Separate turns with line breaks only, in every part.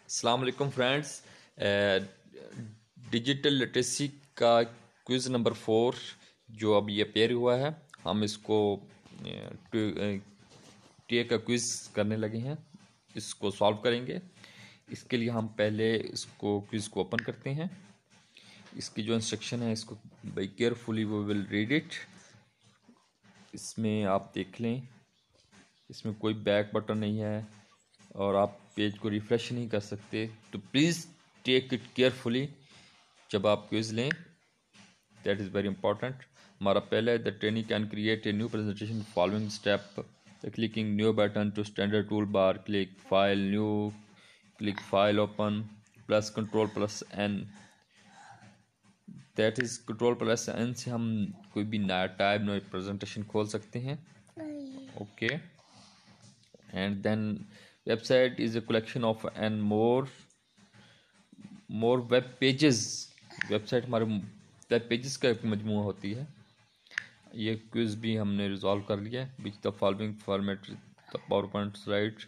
अस्सलाम वालेकुम friends. Digital literacy का क्विज़ नंबर 4 जो अब ये अपेयर हुआ है, हम इसको टी का क्विज़ करने लगे हैं। इसको सॉल्व करेंगे। इसके लिए हम पहले इसको क्विज़ को ओपन करते हैं। इसकी जो इंस्ट्रक्शन है इसको बाई केयरफुली वो विल रीड इट। इसमें आप देख लें, इसमें कोई बैक बटन नहीं है और आप पेज को रिफ़्रेश नहीं कर सकते, तो प्लीज़ टेक इट केयरफुली जब आप क्विज़ लें। That is very important. हमारा पहला है the training can create a new presentation following step the clicking new button to standard tool bar, click file new, click file open plus control plus N. That is control plus N से हम कोई भी नया type नई presentation खोल सकते हैं। Okay, and then website is a collection of and more web pages। Website हमारे वेब पेजेस का एक मजमूआ होती है। ये क्विज भी हमने रिजॉल्व कर लिया है। Which the following format the power point right.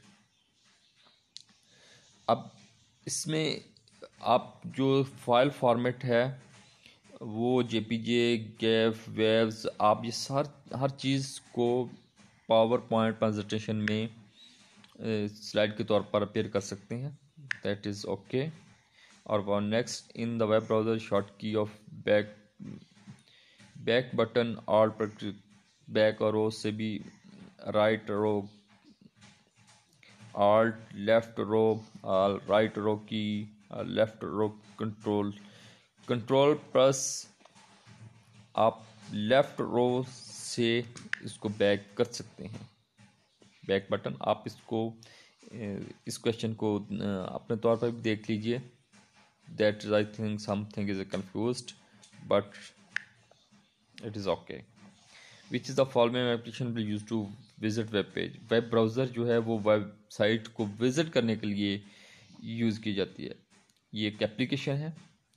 अब इसमें आप जो फाइल फॉर्मेट है वो जेपीजे, गैफ, वेव्स, आप ये हर चीज़ को पावर पॉइंट प्रेजेंटेशन में स्लाइड के तौर पर अपेयर कर सकते हैं। That is okay. और next, in the web browser short key of back button alt पर बैक और रो से भी right arrow, alt left arrow, right arrow key, left arrow control, control plus आप left arrow से इसको back कर सकते हैं। बैक बटन आप इसको इस क्वेश्चन को अपने तौर पर भी देख लीजिए। That is I think something is confused but it is okay. Which is the following application will use to visit web page. Web browser जो है वो वेबसाइट को विजिट करने के लिए यूज़ की जाती है। ये एक एप्लीकेशन है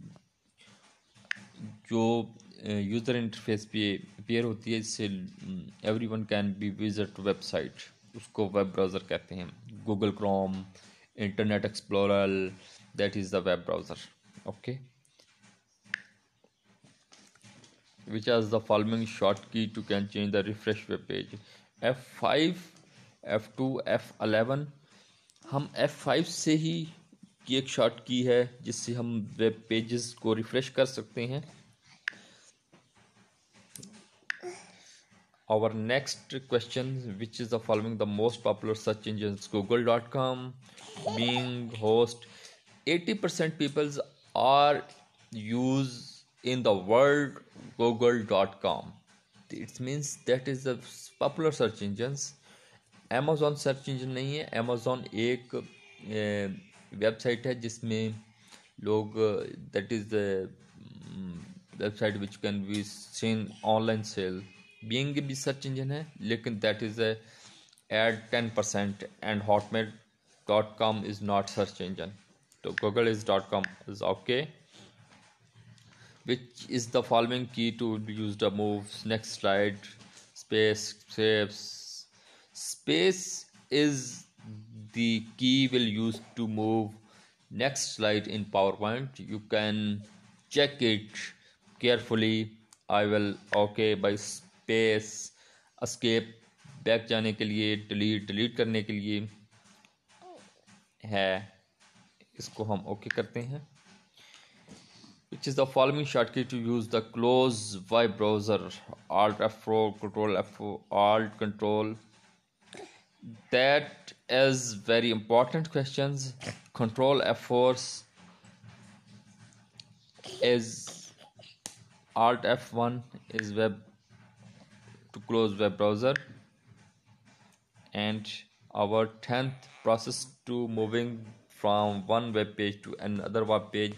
जो यूज़र इंटरफेस पे अपेयर होती है, इससे everyone can be visit website. उसको वेब ब्राउज़र कहते हैं। Google Chrome, internet explorer, that is the web browser. Okay, which has the following shortcut to can change the refresh web page। F5, F2, F11। हम F5 से ही की एक short की है जिससे हम वेब पेजेस को रिफ्रेश कर सकते हैं। Our next question, which is the following the most popular search engines? Google.com, Bing, Host। 80% people are use in the world Google.com। It means that is the popular search engines। Amazon search engine नहीं है। Amazon एक website है जिसमें लोग that is website which can be seen online sale. Bing भी search engine है लेकिन that is ad 10%। And hotmail.com is not search engine, तो Google is .com is okay. Which is the following key to be used to move next slide? Space, saves. Space is the key will use to move next slide in PowerPoint। You can check it carefully। I will okay by space, escape back जाने के लिए, delete करने के लिए है, इसको हम okay करते हैं। Which is the following shortcut to use the close web browser? Alt F4, Control F4, Alt Control। That is very important questions। Control F4 is Alt F1 is web to close web browser। And our 10th process to moving from one web page to another web page,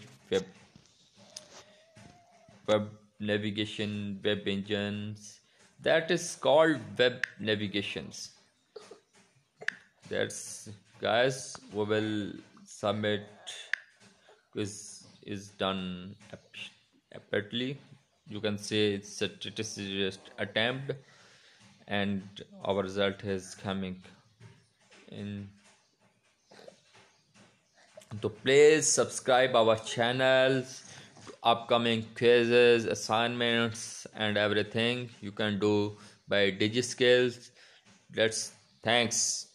web navigation, web engines, that is called web navigations। That's guys, we will submit quiz is done apparently. You can say it's a just attempt and our result is coming in So please subscribe our channels. Upcoming quizzes, assignments, and everything you can do by DigiSkills. Let's thanks.